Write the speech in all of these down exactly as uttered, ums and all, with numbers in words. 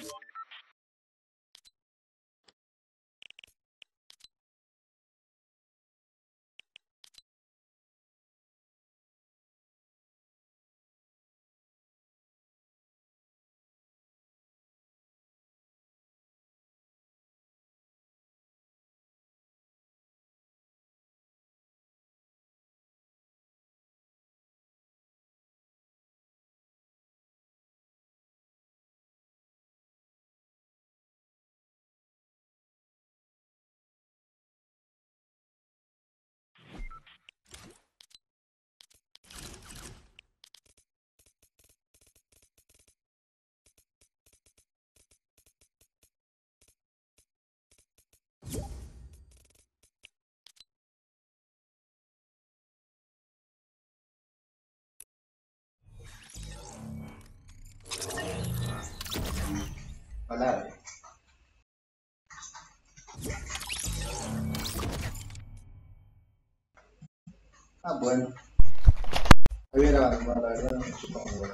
Hola. Ah, bueno. Voy a grabar, la verdad, no supongo, bueno.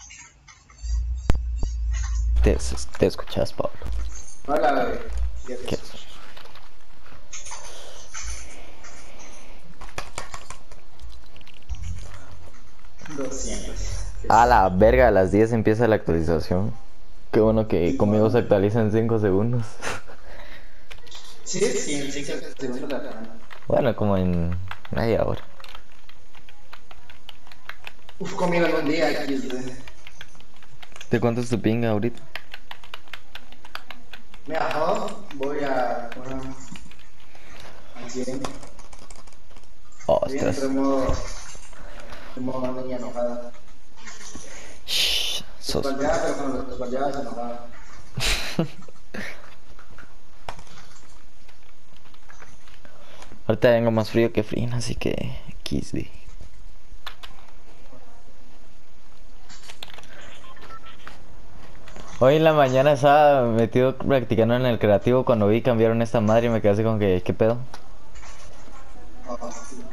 Te, te escuchas, Pablo. Hola, bebé. ¿Qué? doscientos. A la verga, a las diez empieza la actualización. Qué bueno que conmigo se actualiza en cinco segundos. Sí, sí, en cinco segundos la semana. Bueno, como en media hora. Uf, conmigo en un día aquí. ¿De cuánto es tu pinga ahorita? Me bajó, voy a. Bueno, al cien. Bien, pero Ostras. en modo. En modo niña enojada. Shh, sos... Espaldeada, pero cuando los espaldeaba se enojaba. Ahorita vengo más frío que frío, así que X D. Hoy en la mañana estaba metido practicando en el creativo cuando vi cambiaron esta madre y me quedé así con que, ¿qué pedo? Oh, sí.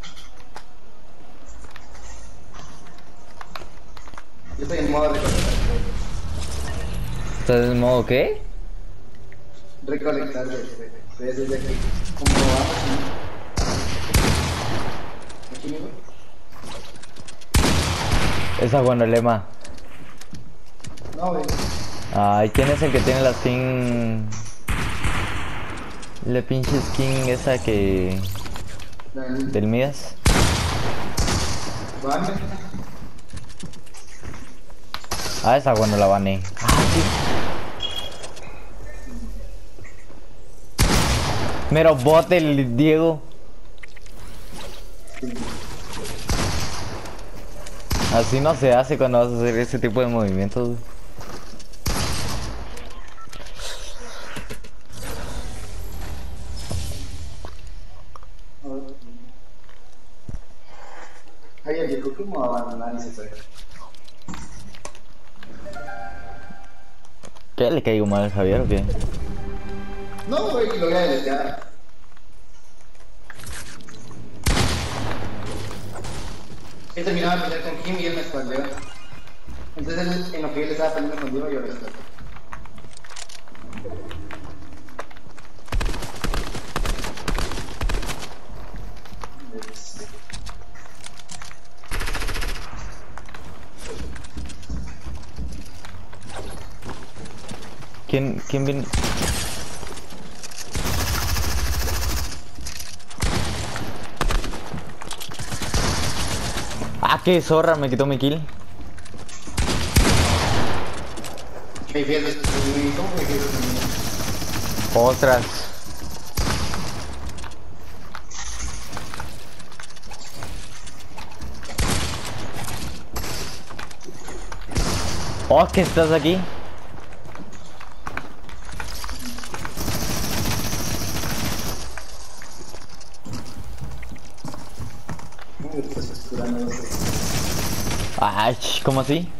Yo estoy en modo recolectar. ¿Estás en modo qué? Recolectar de. Desde aquí. Como vamos. Aquí mismo. Esa bueno, el lema. No, güey. Ay, ¿quién es el que tiene la skin? La pinche skin esa que... del Midas. Van. Ah, esa bueno la bané. Ah, sí. Mero bot el Diego. Así no se hace cuando vas a hacer ese tipo de movimientos. Ayer dijo cómo abandonar y se fue. ¿Qué le caigo mal al Javier o qué? No, güey, lo voy a deletear. He terminado de pelear con Kim y él me espaldeó. Entonces él, en lo que él estaba peleando conmigo, yo lo espaldeé. ¿Quién, quién viene? Ah, qué zorra, me quitó mi kill. Me pierdes de mí, ¿cómo me pierdes de mí? Ostras. Oh, que estás aquí. ¿Cómo me estás capturando eso? Ay, ¿cómo así?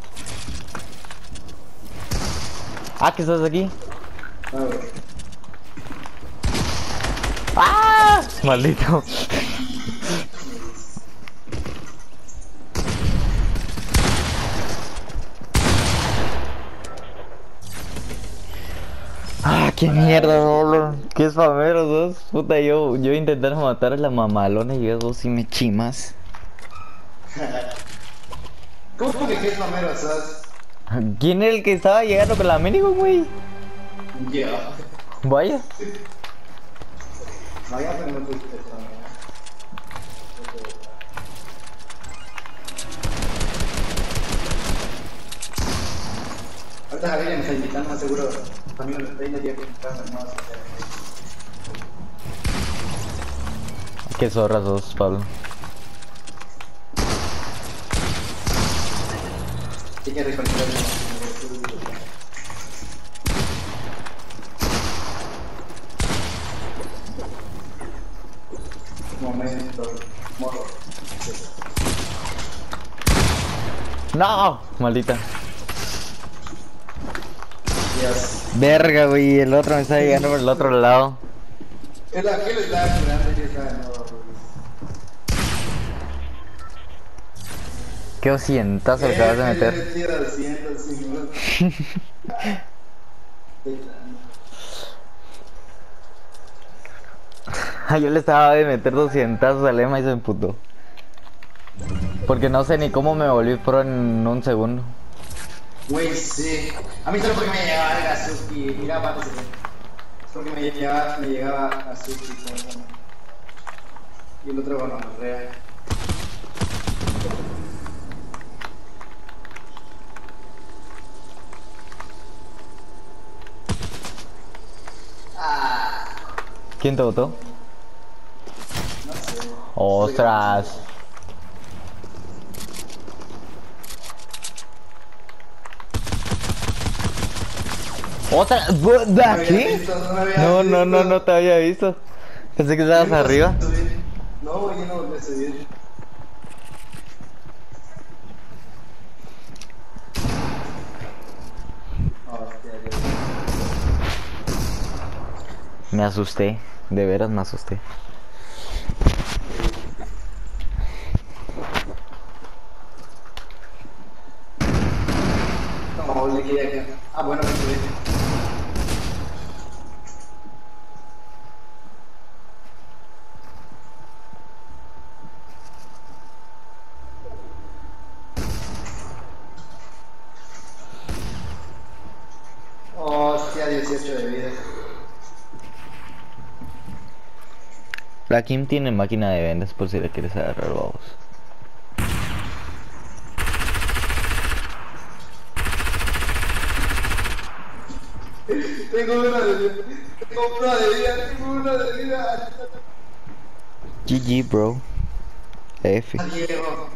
Ah, que estás aquí. Ah, güey. ¡Ah! Maldito. ¿Qué mierda, boludo? ¿Qué spameros sos? Puta, yo, yo intentando matar a la mamalona y vos sí me chimas. ¿Cómo que qué es mamero sos? ¿Quién era el que estaba llegando con la minigun, güey? Yo. Vaya. Vaya, pero no fuiste eso, ahorita Javier me está invitando, más seguro. También lo estoy medio comprando, no vas a hacer. Qué zorra sos, Pablo. Hay que reconocer el momento, morro. No, maldita. Dios. Verga, güey, el otro me está llegando por el otro lado. El aquel estaba curando y yo estaba de nuevo, güey. Qué ocientazo le acabas de meter. doscientos, Yo le estaba de meter doscientazos al Emma y se emputó. Porque no sé ni cómo me volví pro en un segundo. Güey, sí. A mí solo porque me llegaba el Azuki. Mira, aparte se ve. Porque me llegaba, me llegaba Azuki. Y el otro con la morrea. Ah, ¿Quién te votó? no sé. ¡Ostras! ¡Otra! ¿De aquí? No, no, no, no te había visto. Pensé que estabas arriba. No, yo no volví a subir. Hostia, Dios. Me asusté, de veras me asusté. No, le quedé acá. Ah, bueno, me subí. Hostia, dieciocho de vida. La Kim tiene máquina de vendas por si la quieres agarrar, vamos. Tengo una de vida. Tengo una de vida. Tengo una de vida. G G, bro. F. Ah, Diego.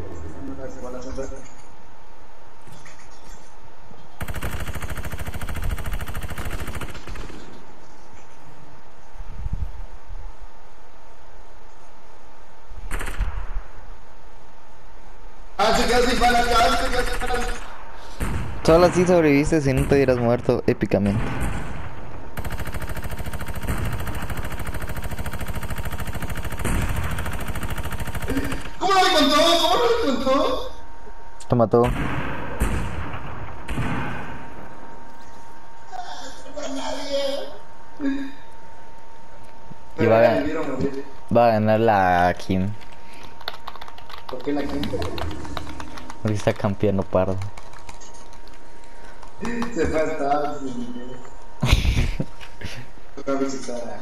Ah, se quedó sin balas, cabrón, se quedó sin balas. Solo así sobreviviste si no te hubieras muerto épicamente. ¿Cómo no me contó? ¿Cómo no me contó? Te mató. Y va a, Pero gan- vivir o morir. va a ganar la Kim. ¿Por qué la quinta? Porque está campeando pardo. Se fue a Estados Unidos. Fue a visitar a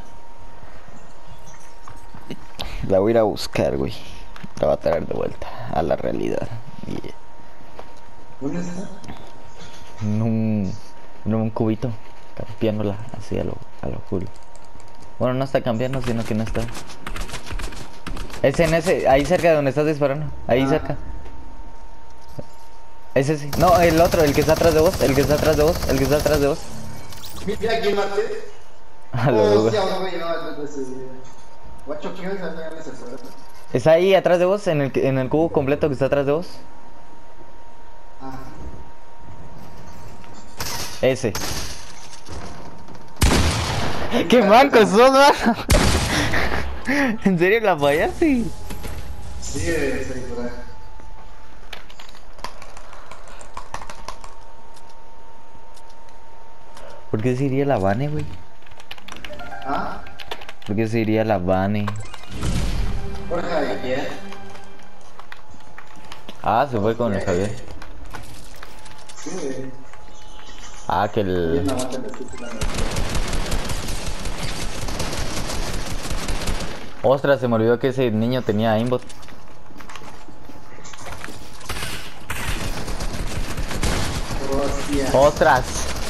La voy a ir a buscar, güey. La va a traer de vuelta a la realidad. Y ¿dónde está? en un, en un cubito, campeándola así a lo, a lo full. Bueno, no está campeando, sino que no está. Es en ese, ahí cerca de donde estás disparando. Ahí Ah. cerca. Ese sí. No, el otro, el que está atrás de vos. El que está atrás de vos. El que está atrás de vos. Mira aquí, Marte. A lo Hostia, Hugo. no me llevaba antes de ese día. Guacho, ¿quién es allá en ese suelo? Está ahí atrás de vos, en el, que- en el cubo completo que está atrás de vos. Ah. Ese. ¡Qué manco sos, mano! ¿En serio la fallaste? Sí, es ahí por ahí. ¿Por qué se iría la Vane, güey? ¿Ah? ¿Por qué se iría la Vane? Por Javier. Ah, se fue con el Javier. Sí, güey. Ah, que Javier el... no aguanta la escucha. Ostras, se me olvidó que ese niño tenía aimbot. Hostia. ¡Ostras!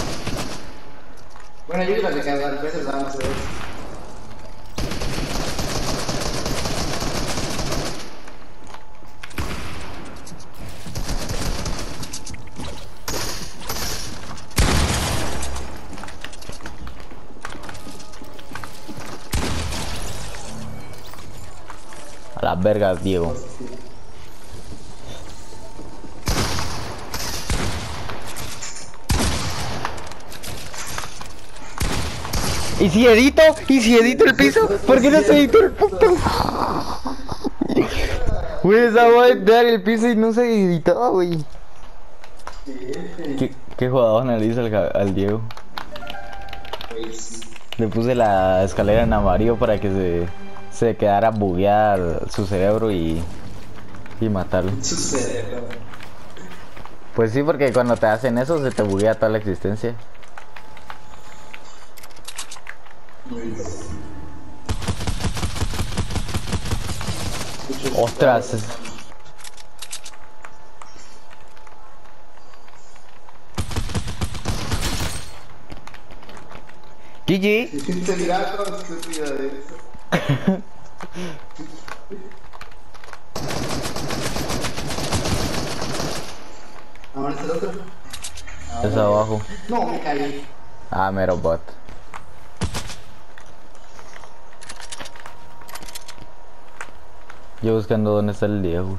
Bueno, yo creo que cada vez usaba más de dos. A las vergas, Diego. ¿Y si edito? ¿Y si edito el piso? ¿Por qué no se editó el puto? Güey, esa va a editar el piso y no se editaba, güey. ¿Qué, qué jugador analiza al, Ja- al Diego? Le puse la escalera en amarillo para que se, se quedara bugueada su cerebro y, y matarlo. Su cerebro. Pues sí, porque cuando te hacen eso se te buguea toda la existencia. Ostras. G G. Se dirá todo estúpido de eso. ¿Ahora es el otro? Es abajo. No, me caí. Ah, mero bot. Yo buscando dónde está el Diego.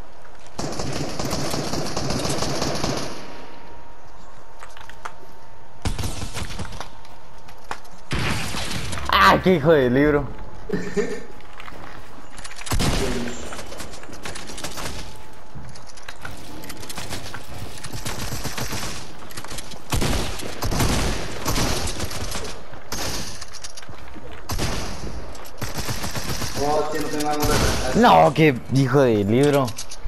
¡Ah, qué hijo de libro! Oh, tío, no tengo algo de retraso. No, qué hijo de libro.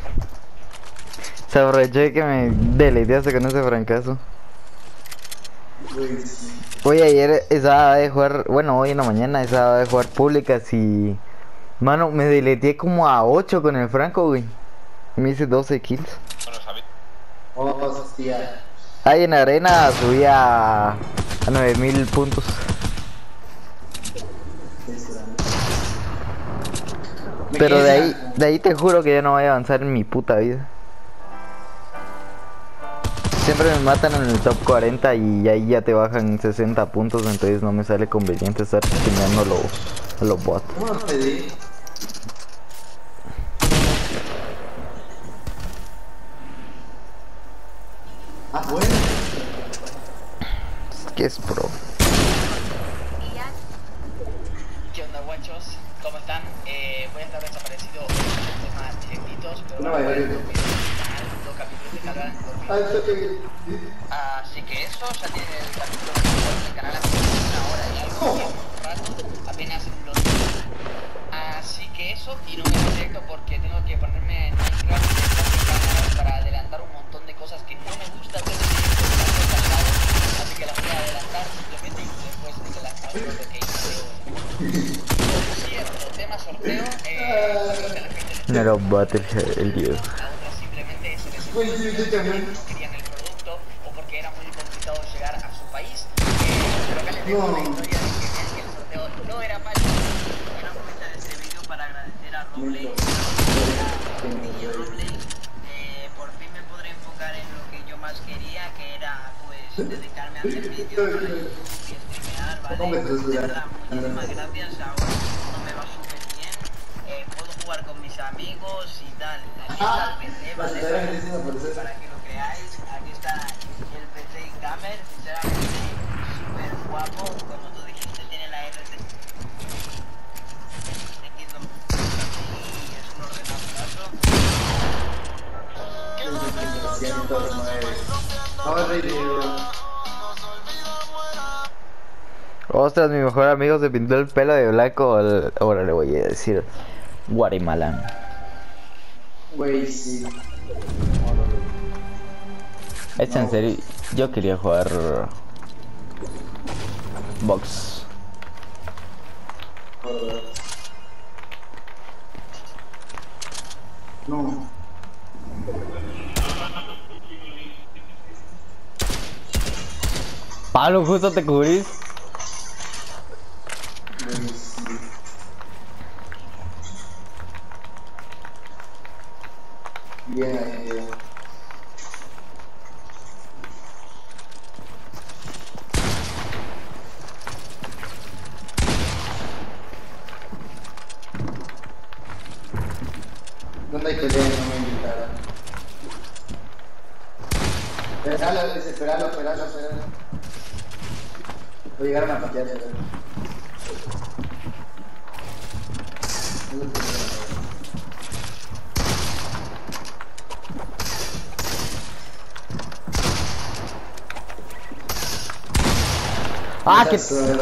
Se aprovechó de que me deleteaste con ese francazo. Güey, sí. Hoy ayer estaba de jugar, bueno, hoy en la mañana estaba de jugar públicas y... Mano, me deleteé como a ocho con el franco, güey. Me hice doce kills. Oh, hostia. Ahí en arena subí a, a nueve mil puntos. Me Pero quedé de ahí, sin- de ahí te juro que ya no voy a avanzar en mi puta vida. Siempre me matan en el top cuarenta y ahí ya te bajan sesenta puntos, entonces no me sale conveniente estar streameando a los, a los bots. ¿Cómo lo pedí? Ah, bueno. ¿Qué es pro? ¿Qué onda, guachos? ¿Cómo están? Eh, voy a estar desaparecido en temas directitos, pero No, bueno, vaya, voy a vaya. subir el canal, dos capítulos de canal Ah, dormido. está bien. Así que eso, ya tiene el capítulo del canal hace una hora y algo, ¿Cómo? un rato, apenas los... Así que eso, y no me directo porque tengo que ponerme en Minecraft para adelantar un montón de cosas que no me gusta hacer en directo, así que las voy a adelantar simplemente y después de las lo que hice hoy. Por cierto, tema sorteo, eh, creo que a la gente les No era bot el, el Diego. a otras simplemente se les Pues sí, yo también. no querían el producto o porque era muy complicado llegar a su país. Eh, pero acá les dejo No. la historia de que vean que el sorteo no era malo. Quiero aprovechar este video para agradecer a Robley, a Robley. Eh, por fin me podré enfocar en lo que yo más quería, que era pues dedicarme a hacer vídeos para YouTube y streamear, ¿vale? ¿Cómo me De censuras? verdad, muchísimas gracias. Ahora todo me va súper bien. Eh, puedo jugar con mis amigos y tal. Aquí está el P C, La ¿vale? ciudad que tiene por eso. Para que lo creáis, aquí está el P C Gamer, sinceramente súper guapo, como tú dijiste, tiene la R T X y es un ordenadazo. ciento nueve. Vamos a reír. Ostras, mi mejor amigo se pintó el pelo de blanco. al- Ahora le voy a decir Guatemala. Güey, sí. Es en serio, yo quería jugar box. Joder. No. Pablo, justo te cubrís. Güey, sí. Bien ahí, bien. ¿Dónde hay pelea? No me invitaron. Esperalo, esperalo, esperalo, esperalo. Voy a llegar a una pateada, esperalo. Ah, que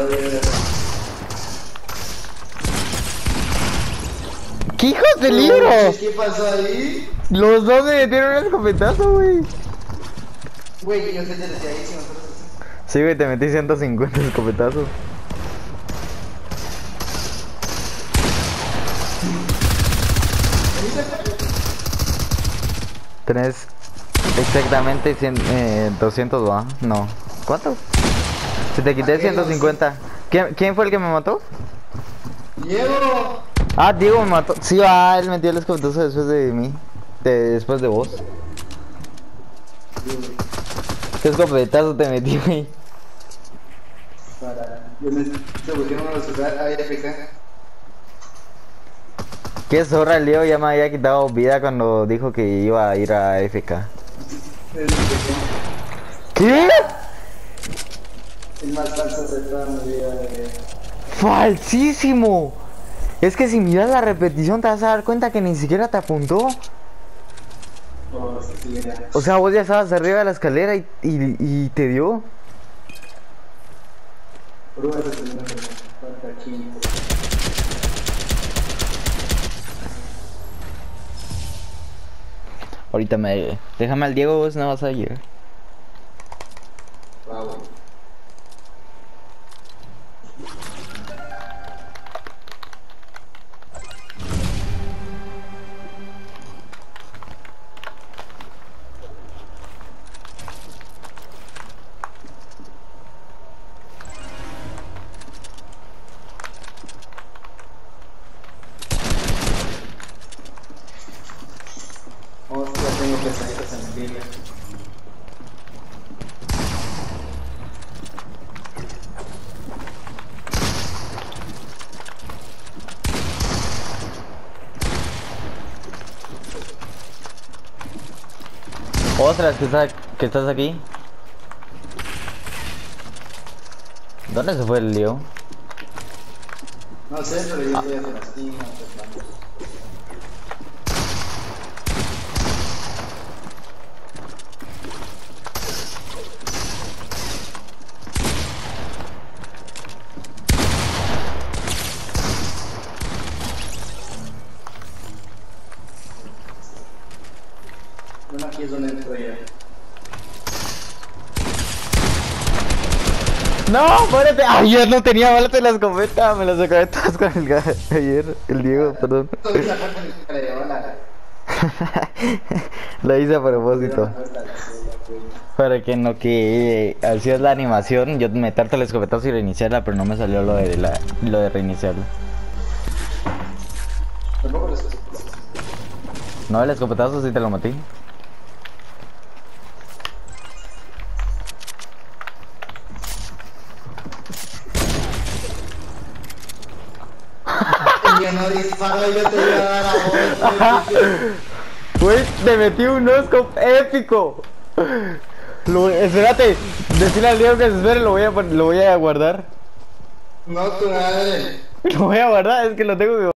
¿Qué hijos de libro? ¿Qué pasó ahí? Los dos me metieron un escopetazo, güey. Güey, yo estoy desgraciadísimo. Sí, güey, te metí ciento cincuenta escopetazos. Tenés exactamente cien, eh, doscientos, ¿va? No. ¿Cuántos? Si te quité ciento cincuenta. ¿Quién, ¿Quién fue el que me mató? Diego. Ah, Diego me mató. Sí, ah, él metió el escopetazo después de mí. De- después de vos. ¿Qué escopetazo te metí, güey? Para. Yo necesito buscar uno de los usar A F K. Qué zorra, el Leo ya me había quitado vida cuando dijo que iba a ir a A F K. ¿Qué? El más falso de toda mi vida. De... ¡Falsísimo! Es que si miras la repetición te vas a dar cuenta que ni siquiera te apuntó. Oh, sí, era. O sea, vos ya estabas arriba de la escalera y, y, y te dio. Prueba de tener falta quince. Ahorita me... Déjame al Diego, vos no vas a llegar. Wow. Hostia, tengo que salir a sentir. Ostras, que, está, que estás aquí. ¿Dónde se fue el Leo? No sé, pero yo estoy hacia la esquina. Bueno, aquí es donde entro ya. ¡No! ¡Muérete! Ayer no tenía balas en la escopeta. Me las acabé todas con el gas. Ayer, el Diego, perdón. Toda esa parte que le llevó la... Lo hice a propósito. Para que no que así es la animación, yo meterte el escopetazo y reiniciarla, pero no me salió lo de la lo de reiniciarla. Tampoco les... No, el escopetazo sí te lo metí. Yo no disparo, yo te voy a dar a vos. Pues te metí un noscope épico. Lo, espérate, decirle al Diego que se espere, lo voy a pon- lo voy a guardar. No, tu madre. Lo voy a guardar, es que lo tengo que